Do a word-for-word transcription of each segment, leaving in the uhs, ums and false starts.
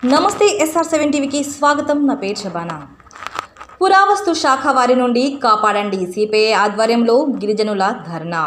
నమస్తే SR seven టీవీకి స్వాగతం. నా పేరు శబానా. పురావస్తు శాఖ వారి నుండి కాపాడండి సిపిఐ ఆధ్వర్యంలో గిరిజనుల ధర్నా.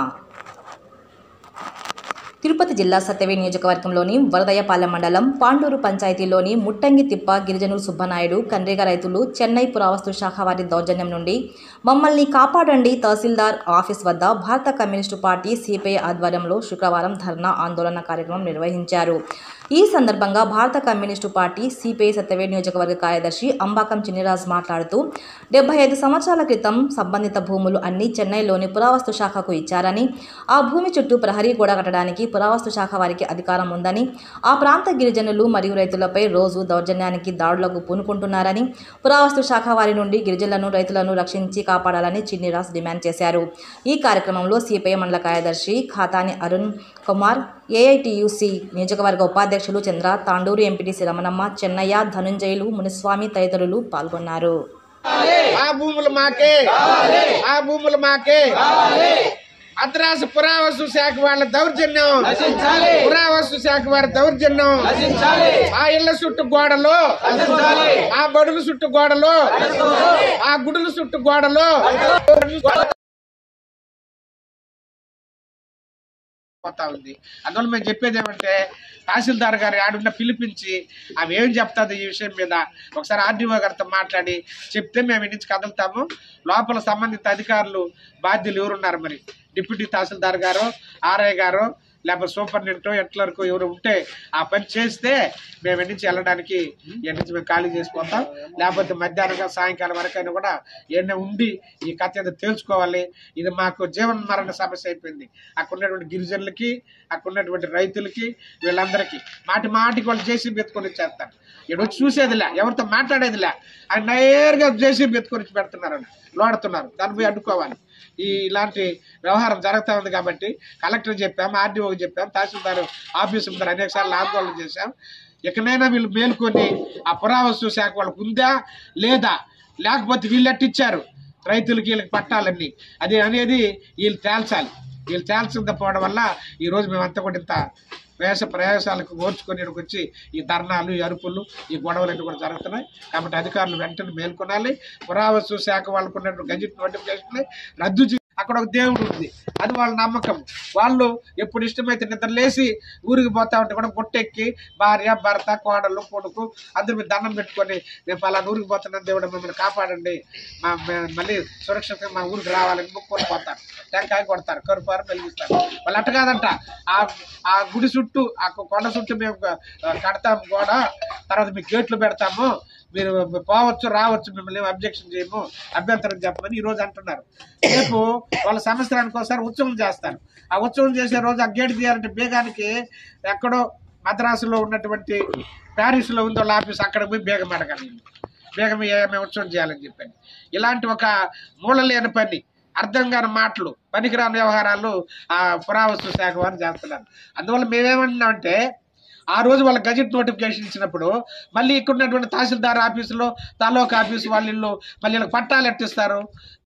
తిరుపతి జిల్లా సత్యవేడ్ నియోజకవర్గంలోని వరదయ్యపాలెం మండలం పాండూరు పంచాయతీలోని ముట్టంగి తిప్ప గిరిజనులు సుబ్బనాయుడు కన్రేగా రైతులు చెన్నై పురావస్తు శాఖ వారి దౌర్జన్యం నుండి మమ్మల్ని కాపాడండి తహసీల్దార్ ఆఫీస్ వద్ద భారత కమ్యూనిస్టు పార్టీ సిపిఐ ఆధ్వర్యంలో శుక్రవారం ధర్నా ఆందోళన కార్యక్రమం నిర్వహించారు. ఈ సందర్భంగా భారత కమ్యూనిస్టు పార్టీ సిపిఐ సత్యవేడ్ నియోజకవర్గ కార్యదర్శి అంబాకం చిన్నిరాజ్ మాట్లాడుతూ డెబ్బై ఐదు సంవత్సరాల క్రితం సంబంధిత భూములు అన్ని చెన్నైలోని పురావస్తు శాఖకు ఇచ్చారని, ఆ భూమి చుట్టూ ప్రహరీ గోడ కట్టడానికి పురావస్తు శాఖ వారికి అధికారం ఉందని, ఆ ప్రాంత గిరిజనులు మరియు రైతులపై రోజు దౌర్జన్యానికి దాడులకు పూనుకుంటున్నారని, పురావస్తు శాఖ వారి నుండి గిరిజనులను రైతులను రక్షించి కాపాడాలని చిన్నిరాజ్ డిమాండ్ చేశారు. ఈ కార్యక్రమంలో సిపిఐ మండల కార్యదర్శి ఖాతాని అరుణ్ కుమార్, ఏఐటియుసి నియోజకవర్గ ఉపాధ్యక్షులు చంద్ర, తాండూరు ఎంపీటీసీ రమణమ్మ, చెన్నయ్య, ధనుంజయులు, మునిస్వామి తదితరులు పాల్గొన్నారు. మద్రాసు పురావస్తు శాఖ వాళ్ళ దౌర్జన్యం, పురావస్తు శాఖ వారి దౌర్జన్యం, ఆ ఇళ్ల చుట్టూ గోడలు, ఆ బడుల చుట్టూ గోడలు, ఆ గుడుల చుట్టూ గోడలు పోతా ఉంది. అందువల్ల మేము చెప్పేది ఏమంటే, తహసీల్దార్ గారు ఆడున్న పిలిపించి ఆమె ఏం చెప్తుంది ఈ విషయం మీద ఒకసారి ఆర్డీఓ గారితో మాట్లాడి చెప్తే మేము ఇంటి నుంచి కదులుతాము. లోపల సంబంధిత అధికారులు బాధ్యులు ఎవరున్నారు, మరి డిప్యూటీ తహసీల్దార్ గారు, ఆర్ఐ గారు, లేకపోతే సూపరింటెండెంట్, ఎట్లర్కు ఎవరు ఉంటే ఆ పని చేస్తే మేము ఎన్ని నుంచి వెళ్ళడానికి ఎన్ని నుంచి మేము ఖాళీ చేసిపోతాం. లేకపోతే మధ్యాహ్నంగా సాయంకాలం వరకైనా కూడా ఎన్న ఉండి ఈ కథ ఏదో తెలుసుకోవాలి. ఇది మాకు జీవన మరణ సమస్య అయిపోయింది. అక్కడ ఉన్నటువంటి గిరిజనులకి, అక్కడ ఉన్నటువంటి రైతులకి, వీళ్ళందరికీ మాటి మాటికి వాళ్ళు జేసీబీ ఎత్తుకొని చేస్తారు. ఇక్కడ వచ్చి చూసేదిలే, ఎవరితో మాట్లాడేదిలే, ఆయన నేరుగా జేసీబీ ఎత్తుకొని వచ్చి పెడుతున్నారు, లోడుతున్నారు. దాన్ని పోయి అడ్డుకోవాలి. ఈ ఇలాంటి వ్యవహారం జరుగుతూ ఉంది కాబట్టి కలెక్టర్ చెప్పాం, ఆర్డీఓకి చెప్పాం, తహసీల్దార్ ఆఫీసు ముందర అనేక సార్లు ఆందోళన చేశాం. ఎక్కడైనా వీళ్ళు మేల్కొని ఆ పురావస్తు శాఖ వాళ్ళకు ఉందా లేదా, లేకపోతే వీళ్ళు ఎట్టిచ్చారు రైతులకి వీళ్ళకి పట్టాలన్నీ, అది అనేది వీళ్ళు తేల్చాలి. వీళ్ళు తేల్చకుండా పోవడం వల్ల ఈరోజు మేమంతా కూడా ఇంత వేస ప్రయాసాలకు ఓర్చుకొని వచ్చి ఈ ధర్నాలు, ఈ అరుపులు, ఈ గొడవలన్నీ కూడా జరుగుతున్నాయి. కాబట్టి అధికారులు వెంటనే మేల్కొనాలి. పురావస్తు శాఖ వాళ్ళకు ఉన్నటువంటి గజెట్ నోటిఫికేషన్ రద్దు చేసి, అక్కడ ఒక దేవుడు ఉంది, అది వాళ్ళ నమ్మకం. వాళ్ళు ఎప్పుడు ఇష్టమైతే నిద్రలేసి ఊరికి పోతా ఉంటే కూడా గుట్టెక్కి భార్య, భర్త, కోడలు, కొడుకు అందరి మీద దండం పెట్టుకొని నేను పలానా ఊరికి పోతున్నాను, దేవుడు మిమ్మల్ని కాపాడండి, మా మళ్ళీ సురక్షితంగా మా ఊరికి రావాలని మొక్కుకొని పోతారు. టెంకాయ కొడతారు, కరుపారు వెలిగిస్తారు. వాళ్ళు అట్ట కాదంట, ఆ ఆ గుడి చుట్టూ, ఆ కొండ చుట్టూ మేము కడతాము గోడ, తర్వాత మీకు గేట్లు పెడతాము, మీరు పోవచ్చు రావచ్చు, మిమ్మల్ని అబ్జెక్షన్ చేయము, అభ్యంతరం చెప్పమని ఈరోజు అంటున్నారు. రేపు వాళ్ళ సంవత్సరానికి ఒకసారి ఉత్సవం చేస్తారు. ఆ ఉత్సవం చేసే రోజు ఆ గేట్ తీయాలంటే బేగానికి ఎక్కడో మద్రాసులో ఉన్నటువంటి ప్యారిస్లో ఉంది వాళ్ళ ఆఫీస్, అక్కడ పోయి బేగం అడగాలి, బేగం ఏమే ఉత్సవం చేయాలని చెప్పండి. ఇలాంటి ఒక మూలలేని పని, అర్థం కాని మాటలు, పనికిరాని వ్యవహారాలు ఆ పురావస్తు శాఖ వారు చేస్తున్నారు. అందువల్ల మేమేమంటున్నామంటే, ఆ రోజు వాళ్ళ గజెట్ నోటిఫికేషన్ ఇచ్చినప్పుడు మళ్ళీ ఇక్కడ ఉన్నటువంటి తహసీల్దార్ ఆఫీసులో, తాలూకా ఆఫీసు వాళ్ళ ఇల్లు మళ్ళీ పట్టాలు ఎట్టిస్తారు.